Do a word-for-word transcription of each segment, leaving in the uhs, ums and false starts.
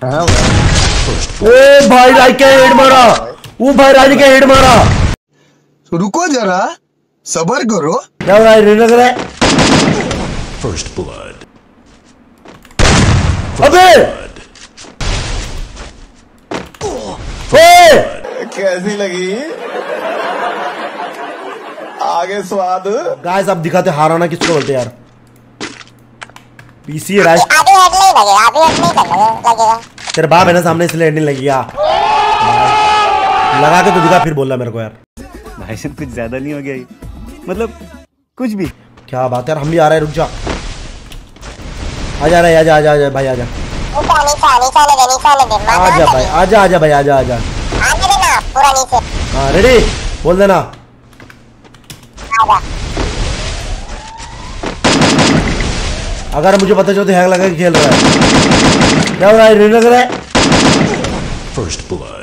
ओ भाई राज के हेड मारा, ओ भाई राज के हेड मारा। रुको जरा, सबर करो। क्या हो रहा है? लग रहा है फर्स्ट ब्लड। अबे कैसी लगी आगे स्वाद? गाइस अब दिखाते हाराना किसको बोलते यार। पीसी राज अभी हेड नहीं लगेगा, अभी हेड नहीं लगेगा। तेरे बाप है ना सामने इसलिए हेड नहीं लगेगा। लगा के तो दिखा फिर बोल रहा मेरे को यार। भाई साहब कुछ ज्यादा नहीं हो गया ये? मतलब कुछ भी। क्या बात है यार, हम भी आ रहे हैं, रुक जा। आजा रहा आजा आजा आजा भाई आजा नीचे नीचे नीचे आने दे, नीचे आने दे। आजा भाई आजा आजा भाई आजा आजा आने देना पूरा नीचे। हाँ रेडी बोल देना। आजा अगर मुझे पता चलता हैक लगा के खेल रहा है। क्या हो रहा है? रील लग रहा है फर्स्ट ब्लड।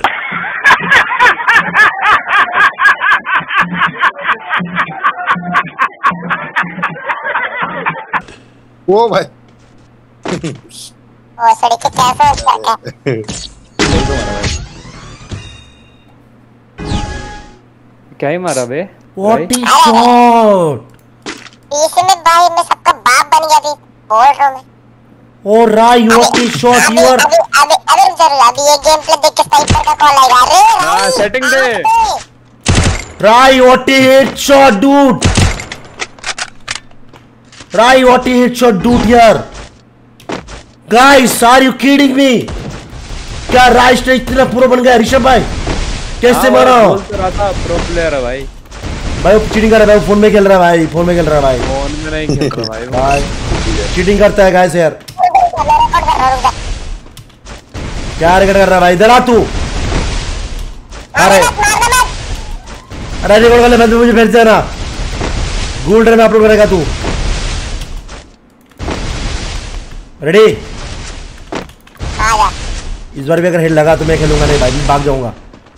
वो भाई वो सड़के कैसे होता है? क्या ही मारा बे? What is shot? इसमें भाई मैं सबका बाप बन गया, थी बोल रहा हूं मैं। Oh right what is shot you are. अभी अभी अभी जरूर अभी ये गेम प्ले देख के स्नाइपर का कॉल आएगा। अरे हां सेटिंग दे right what is headshot dude. Right what is headshot dude यार। Guys are you kidding me? क्या राइट ने इतना प्रो बन गया ऋषभ भाई? कैसे मारा? बोल तो रहा था प्रो प्लेयर है भाई। भाई वो चीटिंग कर रहा है भाई, फोन में खेल रहा है भाई, फोन में खेल रहा है भाई। फोन में नहीं खेल रहा भाई। भाई चीटिंग करता है गाइस यार। क्या रिकॉर्ड कर रहा है भाई? इधर आ तू। अरे अरे रिकॉर्ड कर ले, मैं मुझे फिर से ना गूगल ड्राइव में अपलोड करेगा तू। रेडी? आजा इस बार भी अगर हेड लगा तो मैं खेलूंगा नहीं भाई, मैं भाग जाऊंगा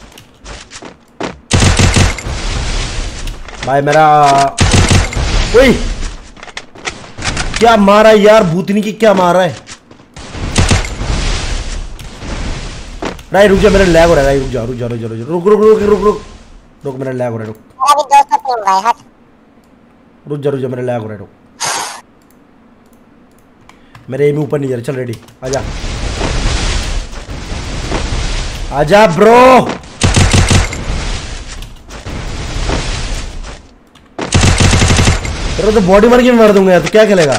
भाई। मेरा ओए क्या मारा यार, भूतनी की क्या मारा है। राय रुक जा, मेरा लैग हो रहा है। रुक जा रुक जा रुक जा रुक रुक रुक रुक रुक रुक रुक मेरा लैग हो रहा है। रुक अभी दो सौ तीन भाई हट। रुक जा रुक जा मेरा लैग हो रहा है। रुक मेरे एम ऊपर नहीं जा रहा। चल रेडी आजा आजा ब्रो। तेरे तो बॉडी मार के मार दूंगा यार, तो क्या खेलेगा?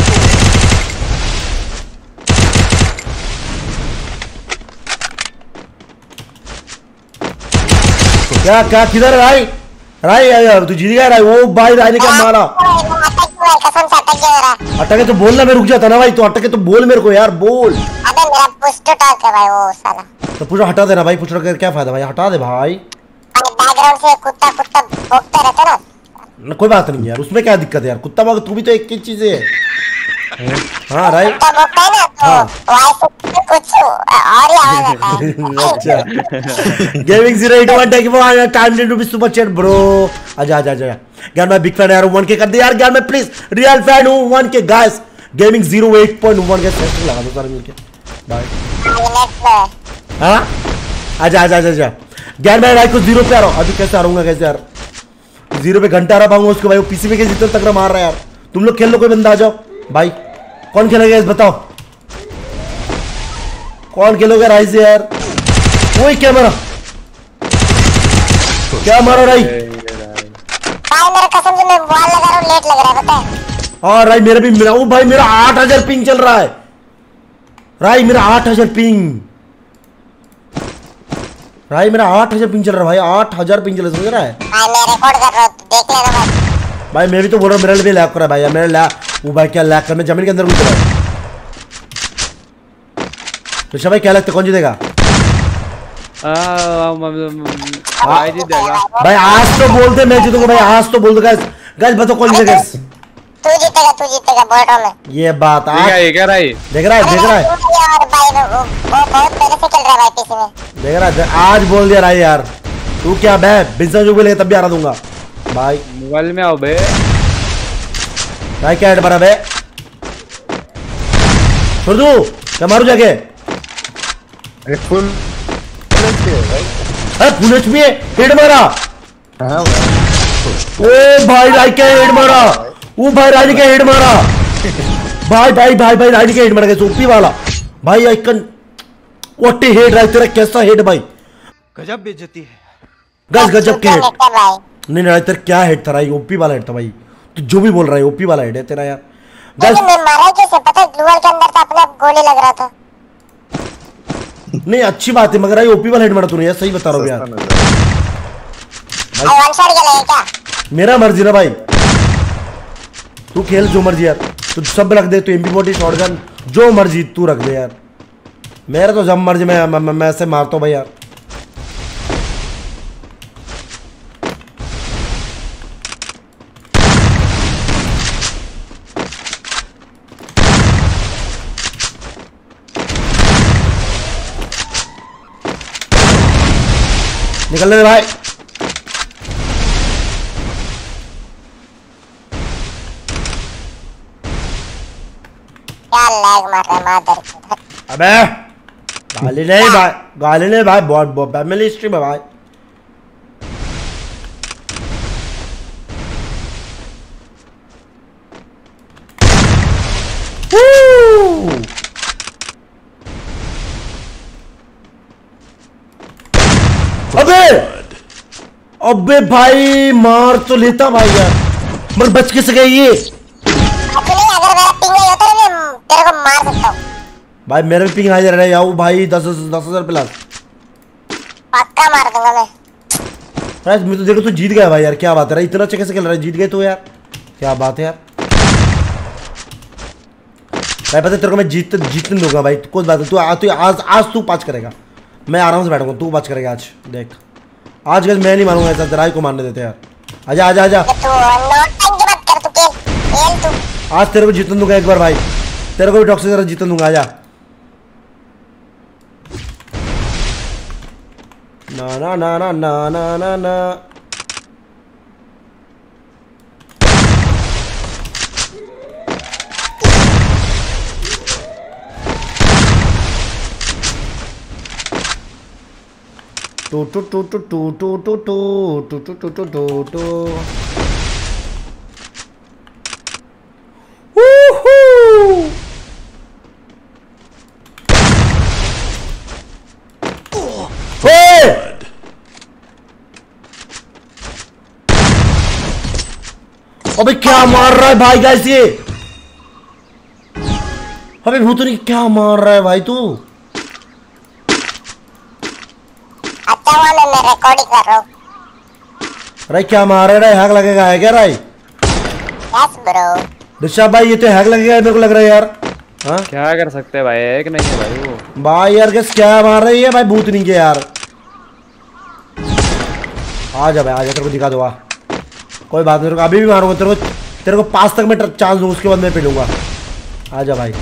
क्या क्या किधर है राय? राय यार तू जीत गया राय। वो भाई राय ने क्या मारा? कसम से अटक गया मेरा। अटके तो बोलना, मैं रुक जाता ना भाई। तो अटके तो बोल मेरे को यार, बोल। अबे मेरा पुश टू टॉक है भाई वो साला। तो पूरा हटा देना भाई, पूछ रहा क्या फायदा भाई, हटा दे भाई। बैकग्राउंड से कुत्ता कुत्ता भौंकता रहता ना। कोई बात नहीं यार, उसमें क्या दिक्कत है यार? कुत्ता भाग तू भी तो एक ही चीज है। हाँ राइट कुत्ता भौंकता है ना तो वैसे कुछ और ही आवाज आता है। अच्छा gaming zero eight one tech वो time to be super chat bro. आजा आजा आजा यार, मैं बिग फैन यार। वन के कर दे यार यार, मैं प्लीज रियल फैन हूं। वन के guys gaming zero eight point one के सेट लगा दो सारे मिलके बाय। हां आजा आजा आजा यार, मैं राइट को जीरो पे आ रहा हूं। अभी कैसे आ रहूंगा कैसे यार? जीरो पे घंटा आ रहा पाऊंगा उसको भाई। वो पीसी में कैसे जितना तगड़ा मार रहा है यार। तुम लोग खेल लो, कोई बंदा आ जाओ भाई। कौन खेलेगा इस बताओ, कौन खेलोगे राइस यार? वही क्या मारा, क्या मारा राई? भाई मेरा कसम से मैं बॉल लगा रहा हूं, लेट लग रहा है पता है। हाँ राई मेरा भी मेरा, ओ भाई मेरा आठ हजार पिंग चल रहा है राई। मेरा आठ हजार पिंग राई, मेरा आठ हजार पिंग चल रहा है भाई। आठ हजार पिंग चल रहा है, समझ रहा है भाई मैं रिकॉर्ड कर रहा हूं, देख लेना भाई। भाई मैं भी तो बोल रहा हूँ, मेरा भी लैग कर रहा है भाई। मेरा लैग वो भाई क्या लैग कर, मैं जमीन के अंदर घुस रहा है। तो भाई क्या लगता है कौन जीतेगा? भाई जीतेगा भाई। आज तो बोलते मैं जीतूंगा भाई, आज तो बोल दो गाइस। गाइस बताओ कौन जीतेगा? तू जीतेगा, तू जीतेगा बोल रहा हूं मैं। ये बात आज ये क्या रही? देख रहा है देख रहा है यार भाई वो वो बहुत पहले से खेल रहा है भाई पीसी में। देख रहा है, आज बोल दिया राई यार। तू क्या बे बिजनेस जो बोलेगा तब भी हरा दूंगा भाई। मोबाइल में आओ बे भाई। क्या हेड बना बे? छोड़ दू क्या मारू जाके? फुल अरे पुलिस में हेड मारा। हाँ ओ भाई राज के हेड मारा। ओ भाई राज के हेड मारा। भाई भाई भाई भाई राज के हेड मारा गया ओपी वाला भाई। Icon what a head Raj तेरा कैसा हेड भाई। गजब बेइज्जती है। गज गजब के हेड। भाई नहीं राज तेरा क्या हेड था राज। ओपी वाला हेड था भाई। तू जो भी बोल रहा है ओपी वाला हेड है तेरा यार। लेकिन मैं मारा कैसे पता है? ग्लूअल के अंदर था अपने आप गोली लग रहा था। नहीं अच्छी बात है मगर राज ओपी वाला हेड मारा तूने यार। सही बता रहा हूँ यार। वन शॉट गया है क्या? मेरा मर्जी ना भाई। तू खेल जो मर्जी यार। तू सब रख दे। तू एम पी फोर्टी शॉटगन जो मर्जी तू रख दे यार। मेरा तो जब मर्जी मैं मैं, मैं, मैं ऐसे मारता हूँ भाई यार। निकल ले भाई। क्या लैग मार रहा है मादर की। अबे गाली नहीं भाई। गाली नहीं भाई। बहुत बहुत फैमिली स्ट्रीम है भाई। अबे अबे भाई मार तो लेता भाई यार मगर बच कैसे गई ये। एक्चुअली अगर मेरा पिंग नहीं होता ना मैं तेरे को मार सकता हूँ भाई मेरे भी पिंग आ जा रहा है यार भाई। दस दस हजार प्लस पक्का मार दूंगा मैं। राज मैं तो देखो तू जीत गया भाई यार। क्या बात है इतना अच्छा कैसे खेल रहा है। जीत गए तो यार क्या बात है यार। भाई पता है तेरे को मैं जीत जीतने दूंगा भाई। कोई बात नहीं। तू आ, तू आज आज तू पाँच करेगा। मैं आराम से बैठूंगा। तू पाँच करेगा आज। देख आज कल मैं नहीं मारूंगा ऐसा। राज को मारने देते यार। आजा आजा आजा। तू नॉट टाइम की बात कर। तू खेल खेल तू। आज तेरे को जीतने दूंगा एक बार भाई। तेरे को भी टॉक्सिक तरह जीतने दूंगा। आजा। ना ना ना ना ना ना ना ना two two two two two two two two two two two two two अबे क्या मार रहा है भाई गाइस ये। अबे भूतनी क्या मार रहा है भाई तू। अच्छा हुआ मैं मैं रिकॉर्डिंग कर रहा हूँ। अरे क्या मार रहा है। हैक लगेगा है क्या राय। Yes bro. ऋषभ भाई ये तो हैक लगेगा मेरे को लग रहा है यार। हाँ क्या कर सकते हैं भाई। एक नहीं है भाई वो। भाई यार गैस क्या मार रही है भाई भूतनी के यार। आ जा भाई आ जा। तेरे को दिखा दो। कोई बात नहीं। अभी भी मारूंगा तेरे को। तेरे को पाँच तक मैं चांस दूंगा उसके बाद मैं पिलूंगा। आ जा भाई।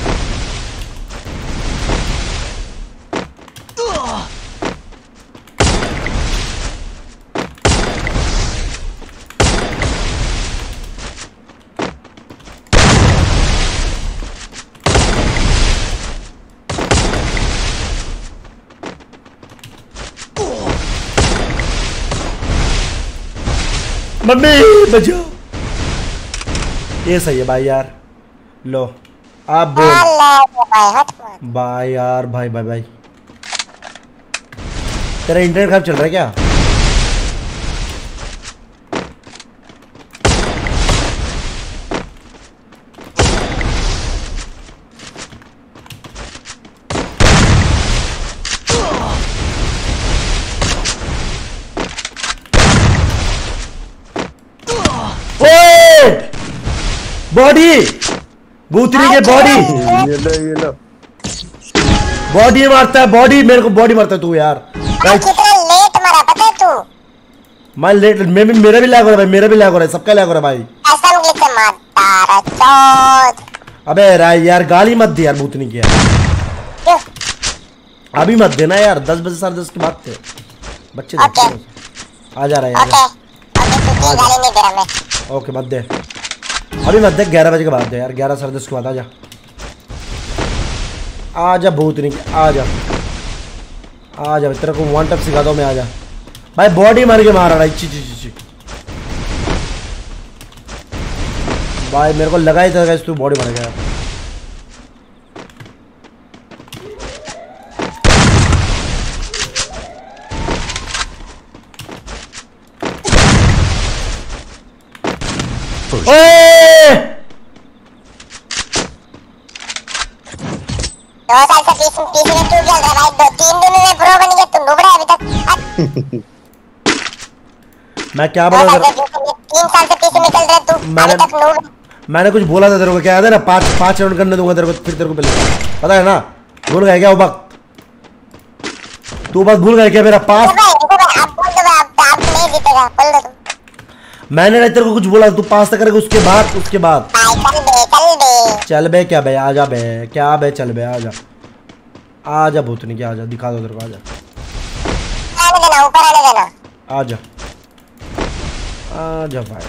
मम्मी बचाओ। ये सही है भाई यार। लो आप बोल। भाई हट मत। भाई यार भाई भाई भाई तेरा इंटरनेट खराब चल रहा है क्या। बॉडी भूतनी के बॉडी ये लो ये लो। बॉडी मारता है। बॉडी मेरे को बॉडी मारता है तू यार। भाई कितना लेट मरा पता है तू। मैं लेट मैं भी मेरा भी लैग हो रहा है भाई। मेरा भी लैग हो रहा है। सबका लैग हो रहा है भाई। ऐसा मुझे से मारता रहा चोद। अबे राय यार गाली मत दे यार भूतनी की यार। क्यों? अभी मत देना यार। दस बजे साढ़े दस की बात थे। बच्चे ओके। आ जा रहा है ओके यार। ओके तुझे गाली नहीं दे रहा मैं। ओके मत दे। अभी मत दे। ग्यारह बजे के बाद दे यार। ग्यारह साढ़े दस के बाद आ जा। आ जा भूतनी की आ जा। आ जा तेरे को वन टप सिखा दो मैं, आ जा भाई। बॉडी मार के मार रहा है ची ची ची ची भाई, मेरे को लगा ही था गाइस तू बॉडी मार गया। ओए दो साल से पीछे पीछे में क्यों चल रहा है भाई? दो तीन दिन में प्रो बन गया, तुम डूब रहे अभी तक। मैं क्या बोला था? तीन साल से पीछे में चल रहा है तू, अभी तक नूब। मैंने कुछ बोला था तेरे को, क्या याद है ना? पांच पांच राउंड करने दूंगा तेरे को, फिर तेरे को पहले पता है ना? भूल गया क्या वो वक्त? तू बस भूल गया क्या मेरा पास? मैंने तेरे को कुछ बोला, तू पास तक करेगा उसके बाद उसके बाद चल बे। क्या बे आजा बे, क्या बे चल बे आजा आजा भूतनी क्या, आजा दिखा दो तेरे को, आजा आजा आजा भाई।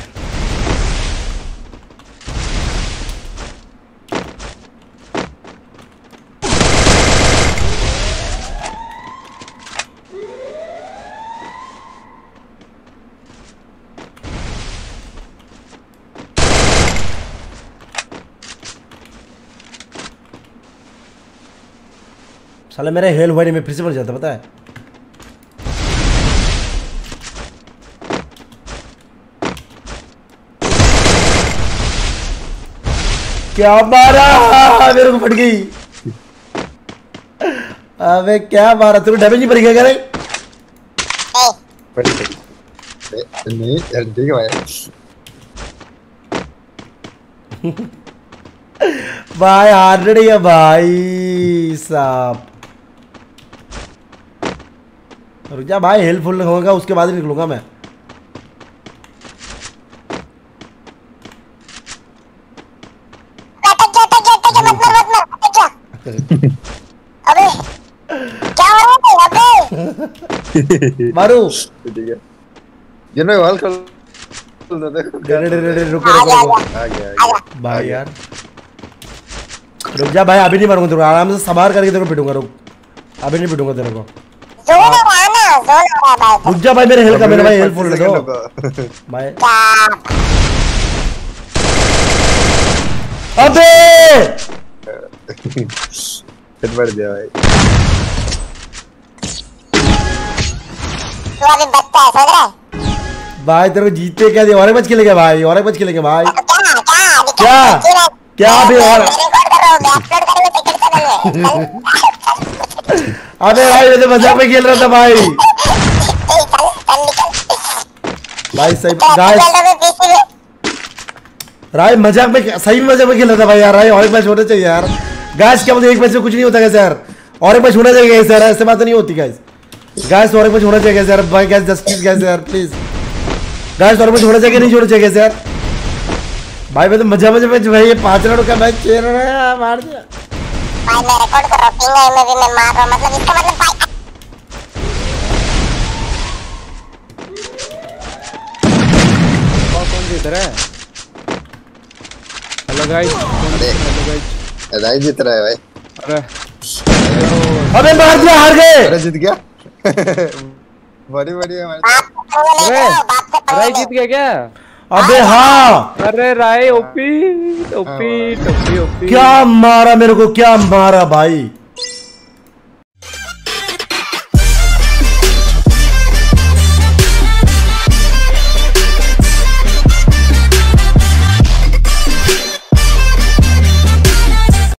साले मेरे हेल हुआ नहीं, मैं फिर से मर जाता पता है। क्या मारा मेरे को, फट गई। अबे क्या मारा तेरे को, डैमेज नहीं पड़ गया क्या? नहीं नहीं यार ठीक है भाई। भाई हार्ड है भाई साहब। रुक जा भाई, हेल्पफुल होगा उसके बाद ही निकलूंगा मैं। अबे क्या हो रहा है अबे? मारू ठीक है जिन भाई वाल कर दे। रुको रुको आ गया भाई यार, रुक जा भाई, अभी नहीं मारूंगा तेरे को, आराम से संभाल करके तेरे को पिटूंगा। रुक अभी नहीं पिटूंगा तेरे को, जोन आ रहा ना, जोन आ रहा है। रुक जा भाई, मेरे हेल्प का मेरे भाई हेल्पफुल ले दो भाई। अबे हिट मार दिया भाई। तू अभी बच्चा है, समझ रहा है? भाई तेरे को जीते क्या दिया? और एक मैच खेलेंगे भाई, और एक मैच खेलेंगे भाई। क्या क्या क्या अभी और? अबे भाई मैं तो मजाक में खेल रहा था भाई। भाई सही गाइस, राय मजाक में, सही में मजाक में खेल रहा था भाई यार। राय और एक मैच होना चाहिए यार गाइस। क्या बोलते एक मैच में कुछ नहीं होता कैसे यार? और एक मैच होना चाहिए यार, ऐसे बात नहीं होती गाइस। गाइस और एक मैच होना चाहिए यार भाई, गाइस जस्टिस गाइस यार प्लीज गाइस, और एक मैच होना चाहिए नहीं होना चाहिए यार भाई। मैं तो मजा मजे में भाई ये पांच राउंड का मैच खेल रहा है, मार दिया भाई। मैं रिकॉर्ड कर रहा हूं, पिंग है में भी मैं मार रहा हूं, मतलब इसका मतलब भाई कौन जीत रहा है? Hello guys, hello guys, Rai जीत रहा है भाई। अरे अबे मार दिया, हार गए। अरे जीत गया। बड़ी बड़ी है हमारी। अरे राय जीत गया क्या? अबे हाँ, अरे Rai OP OP OP OP क्या मारा मेरे को, क्या मारा भाई।